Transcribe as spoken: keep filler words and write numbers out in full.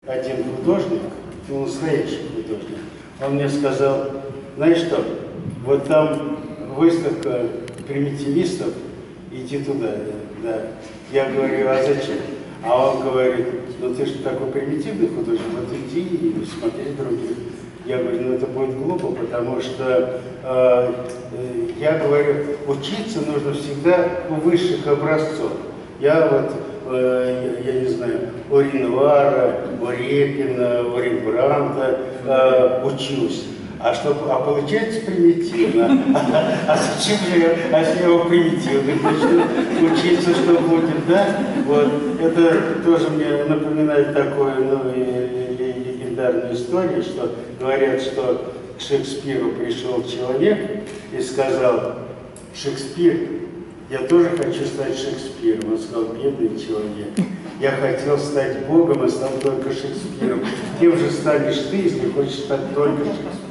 Один художник, ну, настоящий художник, он мне сказал, знаешь что, вот там выставка примитивистов, иди туда, да. Я говорю, а зачем? А он говорит, ну ты же такой примитивный художник, вот иди и смотри других. Я говорю, ну это будет глупо, потому что, э, я говорю, учиться нужно всегда у высших образцов. Я вот, э, я не знаю, у Ренуара, у Репина, у Рембрандта э, учусь. А, что, а получается примитивно. А, а зачем я, а если я его примитивно начну учиться, что будет, да? Вот. Это тоже мне напоминает такую, ну, легендарную историю, что говорят, что к Шекспиру пришел человек и сказал: Шекспир, я тоже хочу стать Шекспиром. Он сказал: бедный человек, я хотел стать Богом, а стал только Шекспиром. Кем же станешь ты, если хочешь стать только Шекспиром?